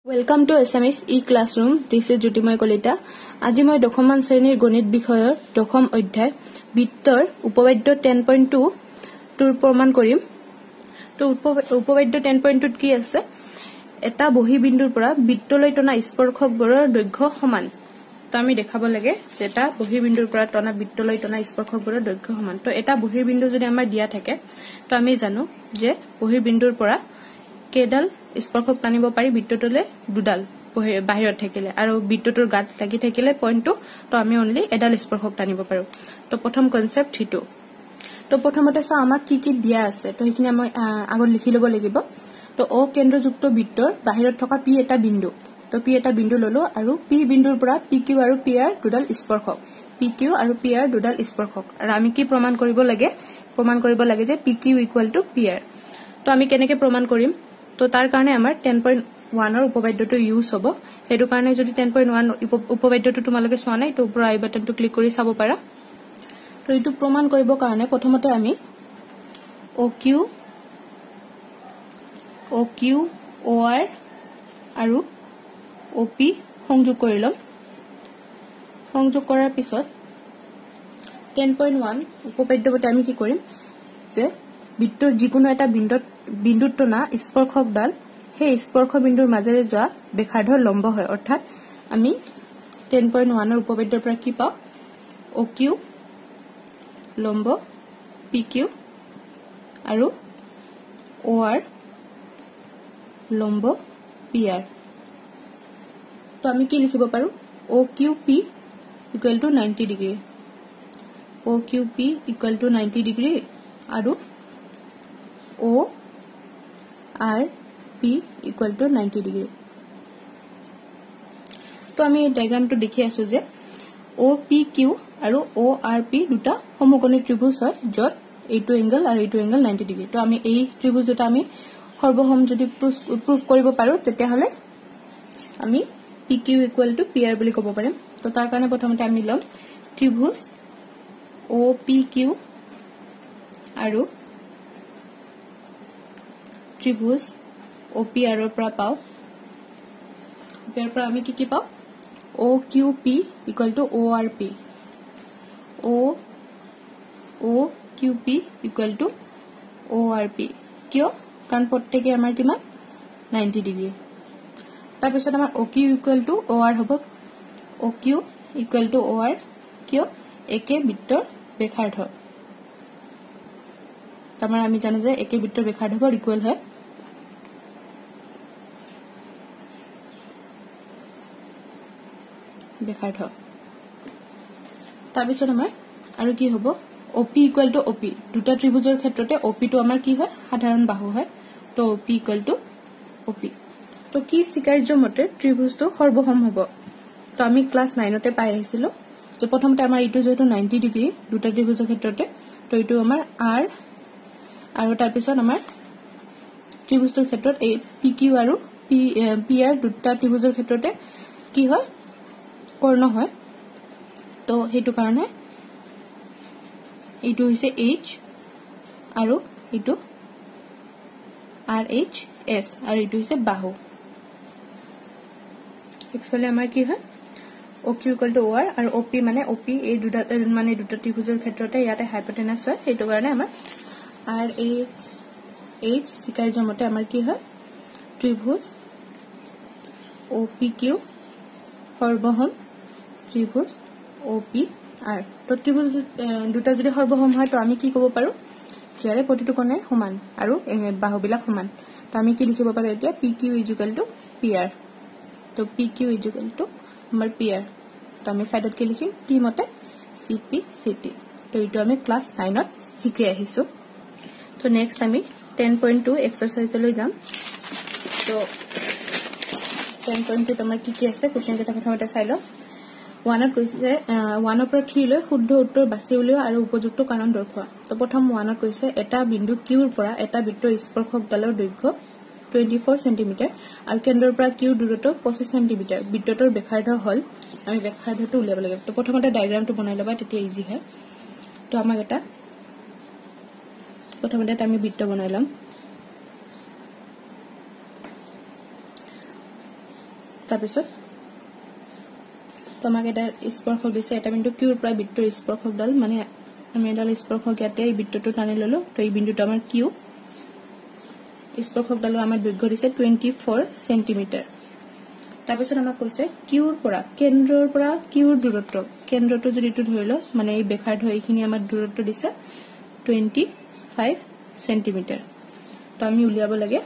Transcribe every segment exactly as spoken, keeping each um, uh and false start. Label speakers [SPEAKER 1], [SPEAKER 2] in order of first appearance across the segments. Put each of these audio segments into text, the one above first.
[SPEAKER 1] Welcome to S M S e-classroom. This is Jyotimay Kolita. আজি মই দশমমান শ্ৰেণীৰ গণিত বিষয়ৰ দশম অধ্যায় বৃত্তৰ উপপাদ্য ten point two তোৰ প্ৰমাণ কৰিম। তো উপপাদ্য ten point two কি আছে? এটা বহি বিন্দুৰ পৰা বৃত্তলৈ টনা স্পৰ্শকবোৰৰ দৈৰ্ঘ্য সমান। তো আমি দেখাব লাগে যে এটা বহি বিন্দুৰ পৰা টনা বৃত্তলৈ টনা স্পৰ্শকবোৰৰ দৈৰ্ঘ্য সমান। তো এটা বহি বিন্দু যদি আমাৰ দিয়া থাকে তো আমি জানো যে বহি বিন্দুৰ পৰা কেডাল স্পৰ্শক টানিব পাৰি বৃত্তটোলে দুডাল বাহিৰত থাকিলে আৰু বৃত্তটোৰ গাত লাগি থাকিলে পইণ্টটো তো আমি অনলি এডাল স্পৰ্শক টানিব পাৰো। তো প্ৰথম কনসেপ্ট হিটো। তো প্ৰথমতে চাও আমাক কি কি দিয়া আছে। তো এইখিনি আমি আগত লিখি লব লাগিব। তো অ কেন্দ্ৰযুক্ত বৃত্তৰ বাহিৰত থকা পি এটা বিন্দু। তো পি এটা বিন্দু ললো আৰু পি বিন্দুৰ পৰা পি কিউ আৰু পি আৰ দুডাল স্পৰ্শক। পি কিউ আৰু পি আৰ দুডাল স্পৰ্শক। আৰু আমি কি প্ৰমাণ কৰিব লাগে? প্ৰমাণ কৰিব লাগে যে P Q equal to P R. তো আমি কেনেকৈ প্ৰমাণ কৰিম? তো তাৰ কাৰণে আমাৰ ten point one ৰ উপপাদ্যটো ইউজ হ'ব। হেতু কাৰণে যদি ten point one উপপাদ্যটো তোমালোকে চোৱা নাই তো ওপৰৰ আই বাটনটো ক্লিক কৰি চাব পাৰা। তো এইটো প্ৰমাণ কৰিব কাৰণে প্ৰথমতে আমি O Q O Q O R আৰু O P সংযোগ কৰি লম। সংযোগ কৰাৰ পিছত ten point one উপপাদ্যতে আমি কি কৰিম যে বৃত্তৰ যিকোনো এটা বিন্দুত বিন্দুত টনা স্পৰ্শকডাল সেই স্পৰ্শ বিন্দুৰ মাজেৰে যোৱা বেখাৰ্ধৰ লম্ব হয়। অৰ্থাৎ আমি ten point one ৰ উপপাদ্যৰ পৰা কি পাও? O Q লম্ব P Q আৰু O R লম্ব P R। তো আমি কি লিখিব পাৰো? O Q P equal to ninety degree. O Q P equal to ninety degree আৰু O R P equal to ninety degree। তো আমি ডায়াগ্ৰামটো দেখি আছো যে O P Q আৰু O R P দুটা সমকোণী ত্ৰিভুজ হয় যত এইটো এংগল আৰু এইটো এংগল ninety ডিগ্ৰী। তো আমি এই ত্ৰিভুজ দুটা আমি সৰ্বসম যদি প্ৰুফ কৰিব পাৰো তেতিয়া হলে আমি P Q equal to P R বুলি ক'ব পাৰিম। তো তাৰ কাৰণে প্ৰথমতে আমি লম ত্ৰিভুজ O P Q আৰু ত্ৰিভুজ O P R ৰ পৰা পাও। ইয়াৰ পৰা আমি কি কি পাও? O Q P equal to O R P। O O Q P equal to O R P। কিয়? কাৰণ প্ৰত্যেকে আমাৰ কিমান ninety ডিগ্ৰী। তাৰ পিছত আমাৰ O Q equal to O R হ'ব। O Q equal to O R কিয়? একে বৃত্তৰ বেখাৰ্ধ। তাৰমানে আমি জানো যে একে বৃত্তৰ বেখাৰ্ধৰ ইকুৱেল হয় বেখাৰ্ধ। তাৰপিছত আমাৰ আৰু কি হ'ব? O P equal to O P। দুটা ত্ৰিভুজৰ ক্ষেত্ৰতে O P টো আমাৰ কি হয়? সাধাৰণ বাহু হয়। তো O P equal to O P। তো কি স্বীকাৰ্য মতে ত্ৰিভুজটো সৰ্বসম হ'ব? তো আমি ক্লাছ nine তে পাই আহিছিলো যে প্ৰথমতে আমাৰ ইটো যেটো ninety ডিগ্ৰী দুটা ত্ৰিভুজৰ ক্ষেত্ৰতে তো ইটো আমাৰ R আৰু তাৰ পিছত আমাৰ ত্ৰিভুজৰ ক্ষেত্ৰত এই P Q আৰু P R দুটা ত্ৰিভুজৰ ক্ষেত্ৰতে কি হয়? কৰ্ণ হয়। তো হেতু কাৰণে এইটো হৈছে H আৰু এইটো R H S আৰু এইটো হৈছে বাহু। একচুয়ালি আমাৰ কি হয়? O Q equal to O R আৰু O P মানে O P এই দুটা মানে দুটা ত্ৰিভুজৰ ক্ষেত্ৰতে ইয়াতে হাইপোটেনাস হয়। হেতু কাৰণে আমাৰ R H H স্বীকাৰ্য মতে আমাৰ কি হয়? ত্ৰিভুজ O P Q সৰ্বসম ত্ৰিভুজ O P R। তো ত্ৰিভুজ দুটা যদি সৰ্বসম হয় তো আমি কি ক'ব পাৰো? যাৰে প্ৰতিটো কোণে সমান আৰু বাহুবিলাক সমান। তো আমি কি লিখিব পাৰো এতিয়া? P Q equal to P R। তো P Q equal to আমাৰ P R। তো আমি সাইডত কি লিখিম? কি মতে? C P C T। তো এইটো আমি ক্লাছ nine ত শিকি আহিছো। তো নেক্সট আমি ten point two এক্সাৰসাইজলৈ যাম। তো ten point two তোমাৰ কি কি আছে কোৱেশ্চন কেইটা প্ৰথমতে চাই লও। one ত কৈছে one ৰ পৰা three লৈ শুদ্ধ উত্তৰ বাছি উলিওৱা আৰু উপযুক্ত কাৰণ দৰ্শোৱা। তো প্ৰথম one ত কৈছে এটা বিন্দু Q ৰ পৰা এটা বৃত্তৰ স্পৰ্শকডালৰ দৈৰ্ঘ্য twenty-four centimeter আৰু কেন্দ্ৰৰ পৰা Q দূৰত্ব twenty-five centimeter। বৃত্তটোৰ বেখাৰ্ধ হল আমি বেখাৰ্ধটো উলিয়াব লাগিব। তো প্ৰথমতে ডায়াগ্ৰামটো বনাই লবা তেতিয়া ইজি হয়। তো আমাক এটা প্ৰথমতে আমি বৃত্ত বনাই লম। তাৰপিছত তোমাক এটা স্পৰ্শক দিছে এটা বিন্দু কিউৰ পৰা বৃত্তৰ স্পৰ্শকডাল মানে আমি এডাল স্পৰ্শক ইয়াতে এই বৃত্তটো টানি ললো তো এই বিন্দুটো আমাৰ কিউ স্পৰ্শকডালৰ আমাৰ দৈৰ্ঘ্য দিছে চৌব্বিছ সেন্টিমিটাৰ তাৰপিছত আমাক কৈছে কিউৰ পৰা কেন্দ্ৰৰ পৰা কিউৰ দূৰত্ব কেন্দ্ৰটো যদি ইটো ধৰিলো মানে এই বেখাৰ্ধ এইখিনি আমাৰ দূৰত্ব দিছে পঁচিছ সেন্টিমিটাৰ তো আমি উলিয়াব লাগে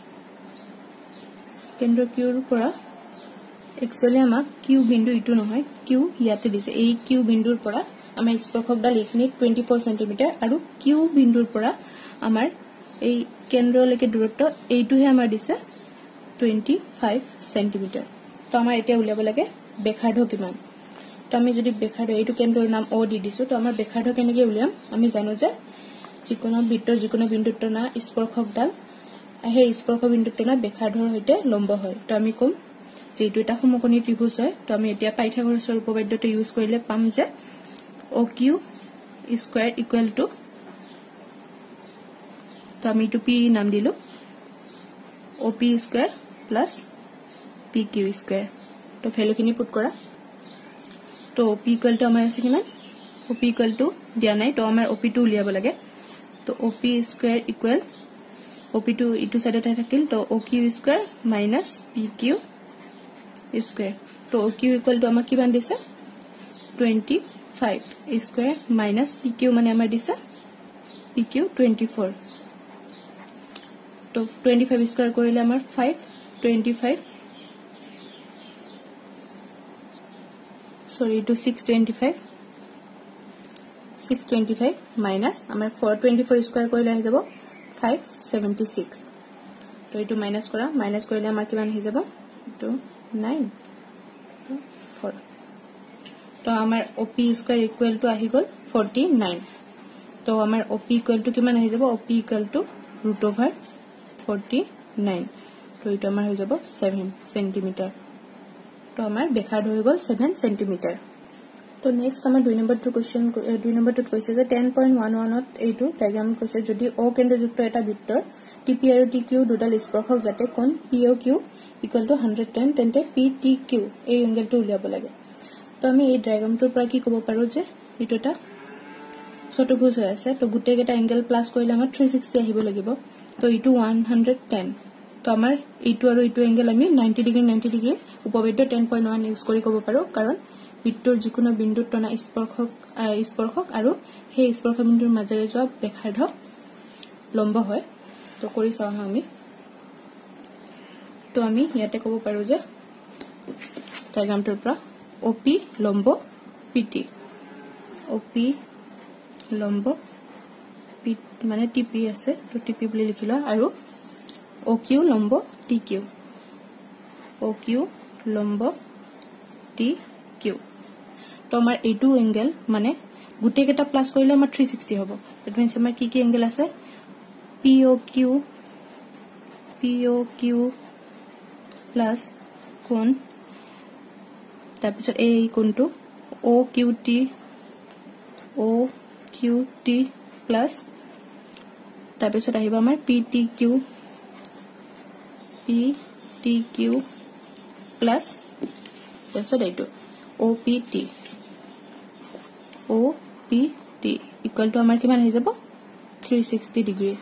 [SPEAKER 1] কেন্দ্ৰ কিউৰ পৰা একচুয়ালি আমাক কিউ বিন্দু ইটো নহয় কিউ ইয়াতে দিছে এই কিউ বিন্দুৰ পৰা আমাৰ স্পৰ্শকডাল এইখিনি চৌব্বিছ সেন্টিমিটাৰ আৰু কিউ বিন্দুৰ পৰা আমাৰ এই কেন্দ্ৰলৈকে দূৰত্ব এইটোহে আমাৰ দিছে পঁচিছ সেন্টিমিটাৰ তো আমাৰ এতিয়া উলিয়াব লাগে বেখাৰ্ধ কিমান তো আমি যদি বেখাৰ্ধ এইটো কেন্দ্ৰৰ নাম ও দি দিছো তো আমাৰ বেখাৰ্ধ কেনেকৈ উলিয়াম আমি জানো যে যিকোনো বৃত্তৰ যিকোনো বিন্দুৰ তুলনা স্পৰ্শকডাল সেই স্পৰ্শ বিন্দুৰ তুলনা বেখাৰ্ধৰ সৈতে লম্ব হয় তো আমি কম যে এইটো এটা সমকোণী ত্ৰিভুজ হয় তো আমি এতিয়া পাইথাগোৰাছৰ উপপাদ্যটো ইউজ কৰিলে পাম যে O Q square equal to তো আমি টু পি নাম দিলো O P square plus P Q square তো ভ্যালুখিনি পুট কৰা তো ও পি ইকুৱেল টু আমাৰ আছে কিমান ও পি ইকুৱেল টু দিয়া নাই তো আমাৰ ও পি টো উলিয়াব লাগে তো O P square equal O P টো ইটো সাইডতে থাকিল তো O Q square minus P Q square তো ও কিউ ইকুৱেল টু আমাক কিমান দিছে পঁচিছ স্কয়াৰ মাইনাস পি কিউ মানে আমাৰ দিছে পি কিউ চৌব্বিছ তো পঁচিছ স্কয়াৰ কৰিলে আমাৰ পাঁচ পঁচিছ সৰি টু ছয় পঁচিছ ছয় পঁচিছ মাইনাস আমাৰ চাৰি চৌব্বিছ স্কয়াৰ কৰিলে আহি যাব পাঁচ ছিক্সটি ছয় তো এইটো মাইনাস কৰা মাইনাস কৰিলে আমাৰ কিমান আহি যাব টু নাইন ফ'ৰ তো আমাৰ ওপি স্কয়াৰ ইকুৱেল টু আহি গল ফৰ্টি নাইন তো আমাৰ ওপি ইকুৱেল টু কিমান আহি যাব O P equal to root over forty nine তো এইটো আমাৰ হৈ যাব সাত সেন্টিমিটাৰ তো আমাৰ বেখাৰ্ধ হৈ গল সাত সেন্টিমিটাৰ তো নেক্সট আমাৰ দুই নম্বৰটো কোৱেশ্চন দুই নম্বৰটোত কৈছে যে দহ পইণ্ট এক এক ত এইটো ডায়াগ্ৰামত কৈছে যদি অ কেন্দ্ৰযুক্ত এটা বৃত্তৰ টিপি আৰু টি কিউ দুডাল স্পৰ্শক যাতে কোণ P O Q equal to এশ দহ তেন্তে পি টি কিউ এই এংগেলটো উলিয়াব লাগে তো আমি এই ডায়াগ্ৰামটোৰ পৰা কি ক'ব পাৰো যে এইটো এটা চতুৰ্ভুজ হৈ আছে তো গোটেই কেইটা এংগেল প্লাস কৰিলে আমাৰ তিনিশ ষাঠি আহিব লাগিব তো ইটো এশ দহ তো আমাৰ ইটো আৰু ইটো এংগেল আমি নব্বৈ ডিগ্ৰী নব্বৈ ডিগ্ৰী উপপাদ্য দহ পইণ্ট এক ইউজ কৰি ক'ব পাৰো কাৰণ বৃত্তৰ যিকোনো বিন্দুৰ টনা স্পৰ্শক স্পৰ্শক আৰু সেই স্পৰ্শ বিন্দুৰ মাজেৰে যোৱা বেখাৰ্ধ লম্ব হয় তো কৰি চাও আমি তো আমি ইয়াতে ক'ব পাৰো যে ডায়াগ্ৰামটোৰ পৰা ওপি লম্ব পিটি ওপি লম্ব পি মানে টিপি আছে তো টিপি বুলি লিখিলো আৰু ও কিউ লম্ব টি কিউ ও কিউ লম্ব টি কিউ তো আমাৰ এইটো এংগেল মানে গুটেই কেটা প্লাস কৰিলে আমাৰ তিনিশ ষাঠি হ'ব ইট মিন্স আমাৰ কি কি এংগেল আছে P O Q P O Q plus কোণ তাৰপিছত এই কোণটো O Q T O Q T plus তাৰপিছত আহিব আমাৰ P T Q P T Q plus তাৰপিছত এইটো O P T O P T equal to আমাৰ কিমান আহি যাব তিনিশ ষাঠি ডিগ্ৰী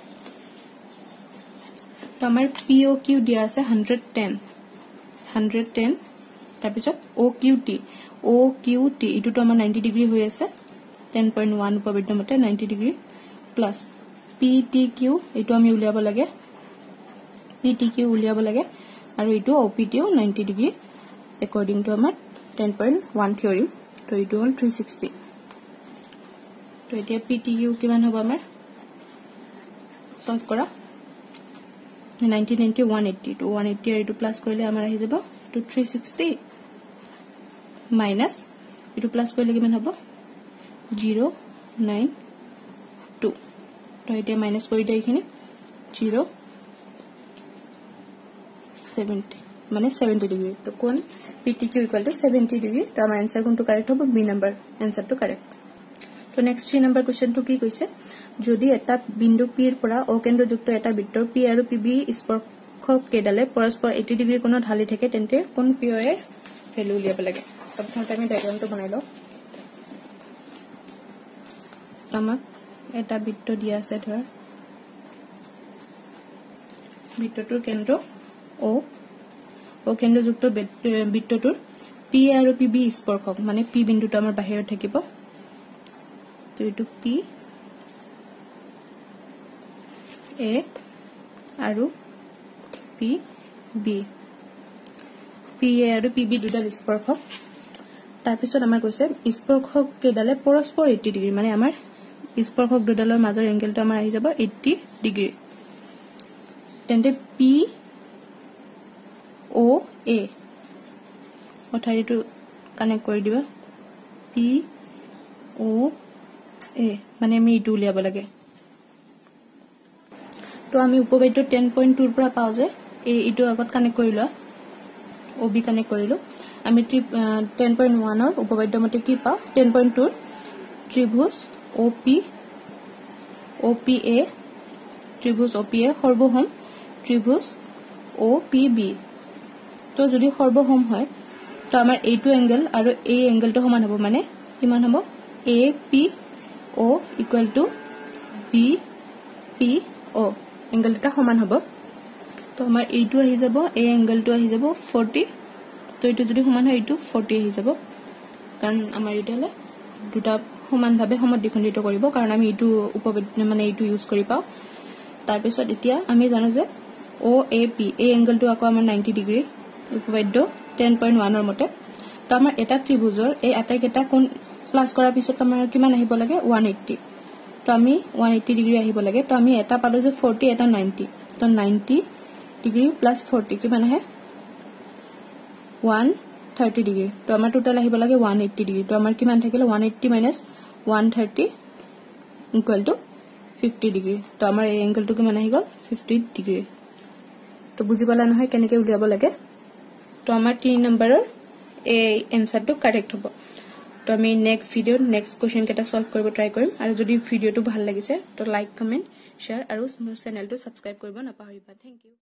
[SPEAKER 1] তো আমাৰ পি ও কিউ দিয়া আছে এশ দহ এশ দহ তাৰপিছত O Q T O Q T ইটো আমাৰ নব্বৈ ডিগ্ৰী হৈ আছে দহ পইণ্ট এক উপপাদ্য মতে নব্বৈ degree plus P T Q এইটো আমি উলিয়াব লাগে পি টি কিউ উলিয়াব লাগে আৰু এইটো ও পি টিও নব্বৈ ডিগ্ৰী একৰ্ডিং টু আমাৰ দহ পইণ্ট এক থিওৰি তো এইটো হল তিনিশ ষাঠি তো এতিয়া পি টি কিউ কিমান হ'ব আমাৰ সলভ কৰা নব্বৈ নব্বৈ এক আশী তো এক আশী আৰু এইটো প্লাস কৰিলে আমাৰ আহি যাব to three sixty minus itu plus কৰিলে কিমান হ'ব zero nine two তো এটা মাইনাস কৰি দিয়া এখানে zero seventy মানে seventy ডিগ্ৰী তো কোণ P T Q equal to seventy degree তো আমাৰ आंसर কোনটো কারেক্ট হ'ব বি নাম্বার आंसर টো কারেক্ট তো নেক্সট থ্ৰী নাম্বার কোৱেশ্চনটো কি কৈছে যদি এটা বিন্দু পি ৰ পৰা অ কেন্দ্ৰযুক্ত এটা বৃত্তৰ পি আৰু পিবি স্পৰ্শক কেইডালে পৰস্পৰ eighty ডিগ্ৰী কোণত ঢালি থাকে তেন্তে কোন P O এৰ ভ্যালু উলিয়াব লাগে প্ৰথমতে আমি ডায়াগ্ৰামটো বনাই লওঁ আমাক এটা বৃত্ত দিয়া আছে ধৰ বৃত্তটোৰ কেন্দ্ৰ O O কেন্দ্ৰযুক্ত বৃত্তটোৰ P A আৰু P B স্পৰ্শক মানে P বিন্দুটো আমাৰ বাহিৰত থাকিব তো এটো P A আৰু P B P A আৰু P B দুটা স্পৰ্শক তাৰ পিছত আমাৰ কৈছে স্পৰ্শক কেইডালে পৰস্পৰ eighty ডিগ্ৰী মানে আমাৰ স্পৰ্শক দুডালৰ মাজৰ এংগেলটো আমাৰ আহি যাব eighty ডিগ্ৰী তেন্তে P O A অথাৰিটো কানেক্ট কৰি দিবা P O A মানে আমি ইটো উলিয়াব লাগে তো আমি উপবাদ্য ten point two ৰ পৰা পাও যে এই ইটো আগত কানেক্ট কৰিলো O B কানেক্ট কৰিলো আমি ten point one ৰ উপবাদ্য মতে কি পাও ten point two ত্ৰিভুজ O P O P A ত্ৰিভুজ O P A সৰ্বসম ত্ৰিভুজ O P B তো যদি সৰ্বসম হয় তো আমাৰ এইটো এংগেল আৰু এই এংগেলটো সমান হ'ব মানে কিমান হ'ব A P O equal to B P O এংগেলটা সমান হ'ব তো আমাৰ এইটো আহি যাব এই এংগেলটো আহি যাব forty তো এইটো যদি সমান হয় এইটো forty আহি যাব কাৰণ আমাৰ ইটালে দুটা সমানভাৱে সমদ্বিখণ্ডিত কৰিব কাৰণ আমি এইটো উপবাদ্য মানে এইটো ইউজ কৰি পাও তাৰ পিছত এতিয়া আমি জানো যে O A P এই এংগেলটো আকৌ আমাৰ ninety ডিগ্ৰী উপবাদ্য ten point one ৰ মতে তো আমাৰ এটা ত্ৰিভুজৰ এই আটাইকেটা কোণ প্লাস কৰাৰ পিছত আমাৰ কিমান আহিব লাগে one eighty তো আমি one eighty ডিগ্ৰী আহিব লাগে তো আমি এটা পালো যে forty এটা ninety তো ninety ডিগ্ৰী প্লাস forty কিমান আহে one thirty ডিগ্ৰী তো আমাৰ টোটাল আহিব লাগে one eighty ডিগ্ৰী তো আমাৰ কিমান থাকিলে one eighty minus one thirty equal to fifty degree তো আমাৰ এই এংগেলটো কিমান আহি গল fifty ডিগ্ৰী তো বুজি পালা নহয় কেনেকৈ উলিয়াব লাগে তো আমাৰ three নম্বৰৰ এই এনসারটো কারেক্ট হ'ব তো আমি নেক্সট ভিডিও নেক্সট কোশ্চেন কেটা সলভ কৰিব ট্ৰাই কৰিম আৰু যদি ভিডিওটো ভাল লাগিছে তো লাইক কমেন্ট শেয়াৰ আৰু চেনেলটো সাবস্ক্ৰাইব কৰিব নাপাহৰিবা থ্যাংক ইউ